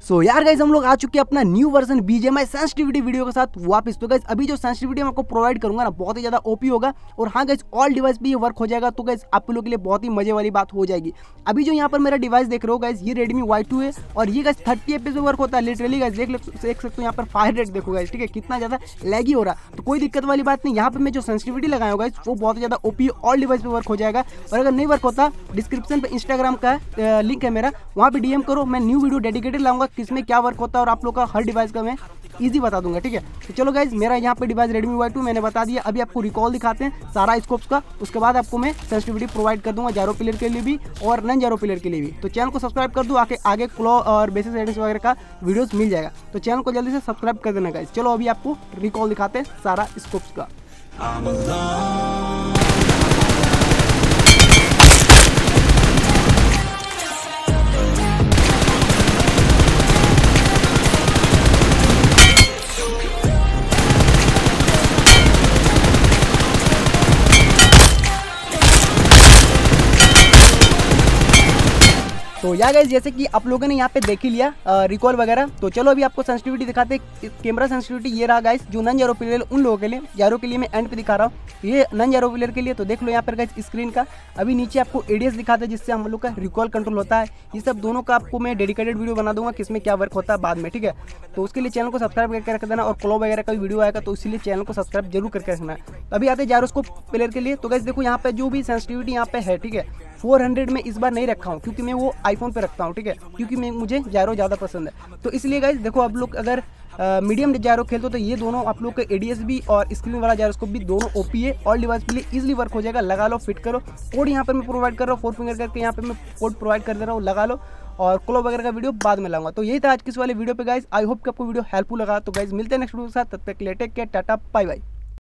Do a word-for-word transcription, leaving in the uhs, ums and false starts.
सो यार गाइज हम लोग आ चुके हैं अपना new version BGMI sensitivity video के साथ वापस। तो गाइज अभी जो सेंसिटिविटी मैं आपको प्रोवाइड करूंगा ना बहुत ही ज्यादा ओपी होगा और हाँ गाइज ऑल डिवाइस भी ये वर्क हो जाएगा। तो गाइज आप लोगों के लिए बहुत ही मजे वाली बात हो जाएगी। अभी जो यहाँ पर मेरा डिवाइस देख रहे हो गाइज ये रेडमी वाई टू है और ये गाइज थर्टी एफ पे वर्क होता है लिटरली गाइज। देख देख सकते हो यहाँ पर फायर रेट देखो गाइज, ठीक है कितना ज्यादा लैगी हो रहा। तो कोई दिक्कत वाली बात नहीं, यहाँ पर मैं जो सेंसिटिविटी लगाया होगा वो बहुत ज्यादा ओपी ऑल डिवाइस पे वर्क हो जाएगा। और अगर नहीं वर्क होता डिस्क्रिप्शन पे इंस्टाग्राम का लिंक है मेरा, वहाँ पे डीएम करो, मैं न्यू वीडियो डेडिकेटेड लाऊंगा किसमें क्या वर्क होता है और आप लोग का हर डिवाइस का मैं इजी बता दूंगा, ठीक है। तो चलो गाइज मेरा यहाँ पे डिवाइस रेडमी वाई टू मैंने बता दिया। अभी आपको रिकॉल दिखाते हैं सारा स्कोप्स का, उसके बाद आपको मैं सेंसिटिविटी प्रोवाइड कर दूंगा जारो प्लेयर के लिए भी और नन जारो प्लेयर के लिए भी। तो चैनल को सब्सक्राइब कर दूँ, आगे आगे क्लो और बेसिक सेटिंग्स वगैरह का वीडियोस मिल जाएगा। तो चैनल को जल्दी से सब्सक्राइब कर देना गाइज। चलो अभी आपको रिकॉल दिखाते हैं सारा स्कोप्स का। तो या गाइस जैसे कि आप लोगों ने यहाँ पे देख ही लिया रिकॉल वगैरह। तो चलो अभी आपको सेंसिटिविटी दिखाते हैं। कैमरा सेंसिटिविटी ये रहा गाइस जो नन जारो प्लेयर उन लोगों के लिए, जारो के लिए मैं एंड पे दिखा रहा हूँ, ये नन जारो प्लेयर के लिए। तो देख लो यहाँ पर गाइस स्क्रीन का। अभी नीचे आपको एडीएस दिखाता है जिससे हम लोग का रिकॉल कंट्रोल होता है। ये सब दोनों का आपको मैं डेडिकेटेड वीडियो बना दूंगा किसमें क्या वर्क होता है बाद में, ठीक है। तो उसके लिए चैनल को सब्सक्राइब करके रख देना और क्लो वगैरह का भी वीडियो आएगा तो इसलिए चैनल को सब्सक्राइब जरूर करके रखना। अभी आते हैं जायरोस्कोप प्लेयर के लिए। तो गाइस देखो यहाँ पे जो भी सेंसिटिविटी यहाँ पे है, ठीक है, फोर हंड्रेड में इस बार नहीं रखा हूँ क्योंकि मैं वो आईफोन पे रखता हूँ, ठीक है, क्योंकि मैं मुझे जायरो ज़्यादा पसंद है। तो इसलिए गाइस देखो आप लोग अगर मीडियम जायरो खेलते हो तो ये दोनों आप लोग का एडीएस भी और स्क्रीन वाला जायरोस्कोप भी दोनों ओपी है, ऑल डिवाइस के लिए इजीली वर्क हो जाएगा। लगा लो, फिट करो। कोड यहाँ पर मैं प्रोवाइड कर रहा हूँ फोर फिंगर करके, यहाँ पे मैं कोड प्रोवाइड कर दे रहा हूँ, लगा लो। और क्लो वगैरह का वीडियो बाद में लाऊंगा। तो यही था आज किस वाले वीडियो पे गाइस। आई होप कि आपको वीडियो हेल्पफुल लगा। तो गाइस मिलते हैं नेक्स्ट वीडियो के साथ, तब तक के लिए take care, tata bye bye.